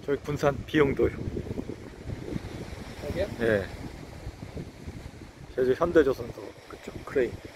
저기 군산 비영도요. 여기요? 예. 제주 현대조선소 그쪽 크레인.